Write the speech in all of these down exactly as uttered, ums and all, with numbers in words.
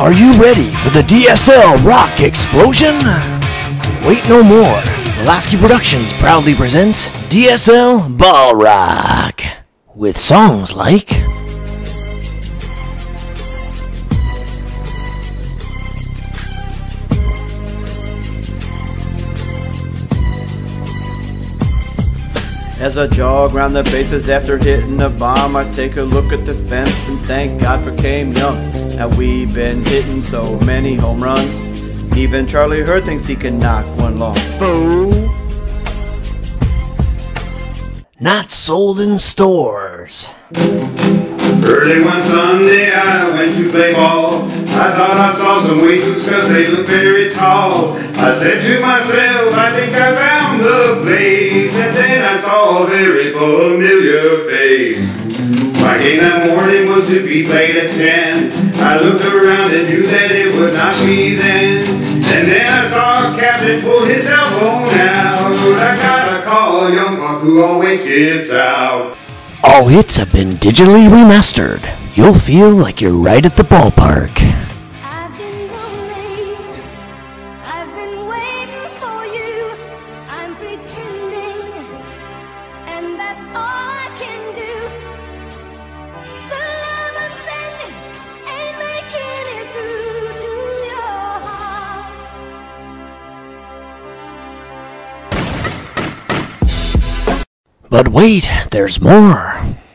Are you ready for the D S L rock explosion? Wait no more. Molasky Productions proudly presents D S L Ball Rock with songs like As I jog round the bases after hitting a bomb, I take a look at the fence and thank God for Came Young. Now we've been hitting so many home runs, even Charlie Hurd thinks he can knock one long. Fool! Not sold in stores. Early one Sunday I went to play ball. I thought I saw some wings cause they looked very tall. I said to myself, I think I found the place. And then I saw a very familiar face. My game that morning was to be played at ten. I looked around and knew that it would not be then. And then I saw a captain pull his cell phone out. I got a call, young buck who always skips out. All hits have been digitally remastered. You'll feel like you're right at the ballpark. I've been lonely. I've been waiting for you. I'm pretending, and that's all I can do. The love I'm sending ain't making it through to your heart. But wait, there's more.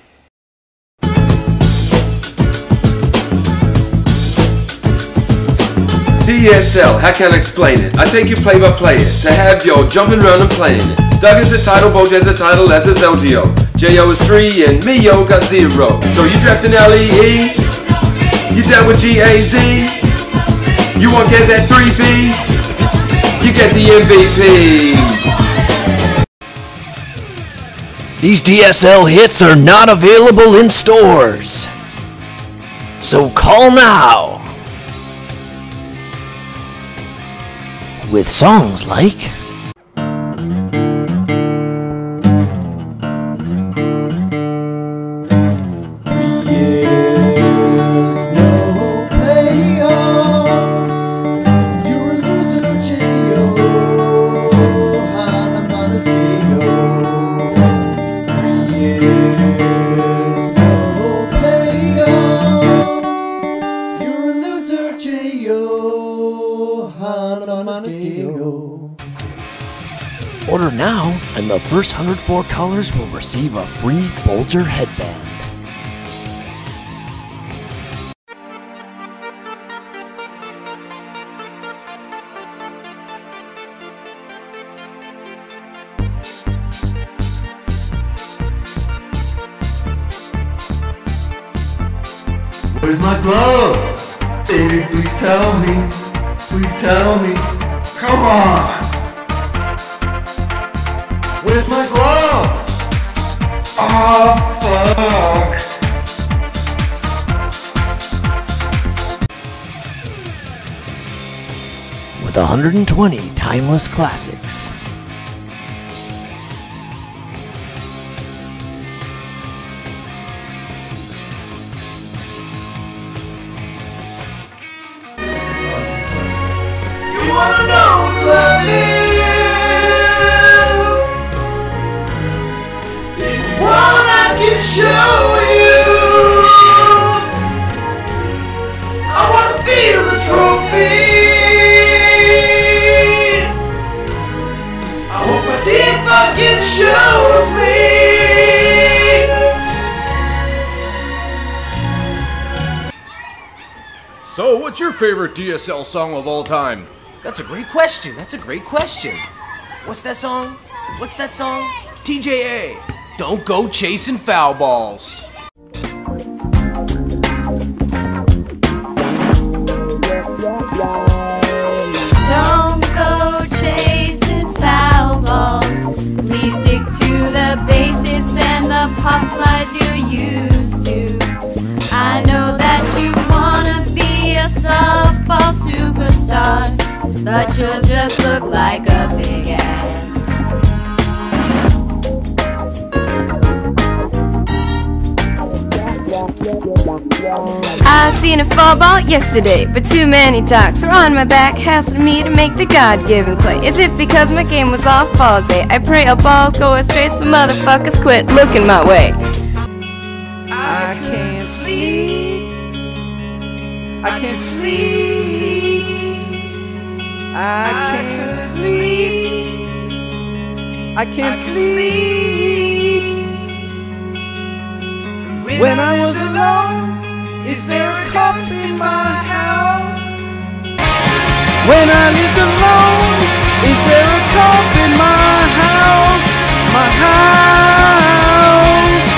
D S L, how can I explain it? I take you play by play it, to have yo jumping around and playing it. Doug is the title, Boj has the title, as is L G O. J O is three, and me yo got zero. So you drafting L E E? You down with G A Z? You want guess at three B? You get the M V P. These D S L hits are not available in stores. So call now. With songs like Order now, and the first one hundred four callers will receive a free Bulger headband. Where's my glove? Baby, please tell me. Please tell me. Come on! Where's my glove? Oh, fuck. With one hundred twenty timeless classics. You wanna know what love is? Show you I wanna feel the trophy. I hope my team fucking shows me. So, what's your favorite D S L song of all time? That's a great question. That's a great question. What's that song? What's that song? T J A. Don't go chasing foul balls. Don't go chasing foul balls. Please stick to the basics and the pop flies you're used to. I know that you wanna be a softball superstar, but you'll just look like a big ass. I seen a fall ball yesterday, but too many docs were on my back, hassling me to make the God-given play. Is it because my game was off all day? I pray all balls go astray so motherfuckers quit looking my way. I can't sleep. I can't sleep. I can't sleep. I can't sleep. When I was alone, is there a corpse in my house? When I lived alone, is there a corpse in my house? My house.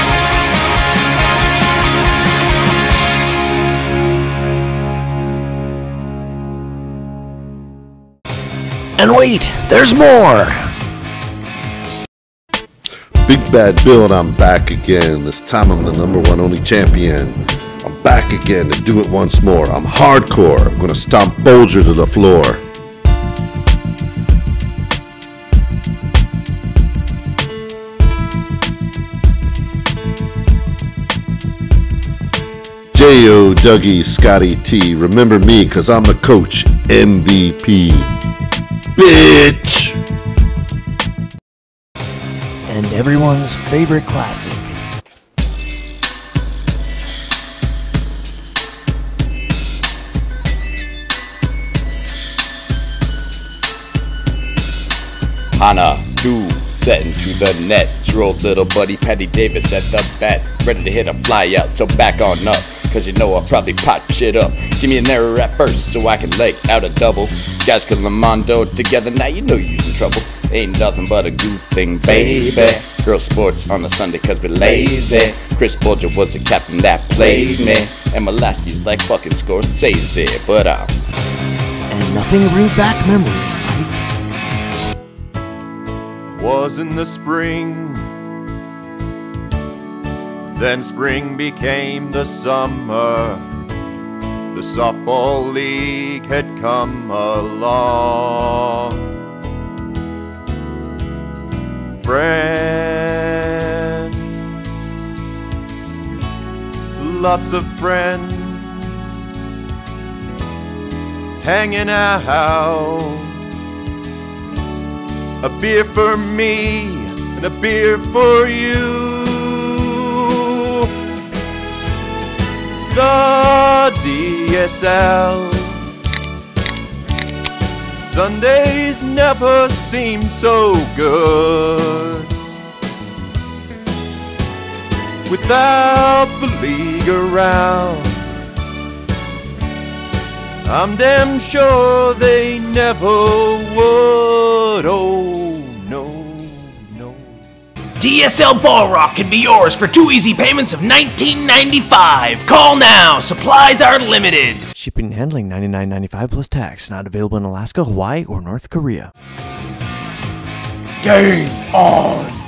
And wait, there's more! Big Bad Bill and I'm back again. This time I'm the number one only champion. I'm back again to do it once more. I'm hardcore. I'm gonna stomp Bolger to the floor. J O, Dougie, Scotty T. Remember me, cause I'm the coach. M V P. Bitch! And everyone's favorite classic. Hana, do, setting to the net. Your old little buddy Patty Davis at the bat, ready to hit a fly out, so back on up, cause you know I'll probably pot shit up. Give me an error at first so I can lay out a double. Guys can Lamondo together, now you know you're in trouble. Ain't nothing but a good thing, baby. Girl sports on a Sunday cause we're lazy. Chris Bolger was the captain that played me, and Molasky's like fucking Scorsese, but uh And nothing brings back memories like... Was in the spring, then spring became the summer. The softball league had come along. Friends, lots of friends, hanging out. A beer for me and a beer for you. The D S L. Sundays never seemed so good without the league around. I'm damn sure they never would. Oh no, no. D S L Ball Rock can be yours for two easy payments of nineteen ninety-five. Call now. Supplies are limited. Shipping and handling ninety-nine ninety-five plus tax. Not available in Alaska, Hawaii, or North Korea. Game on.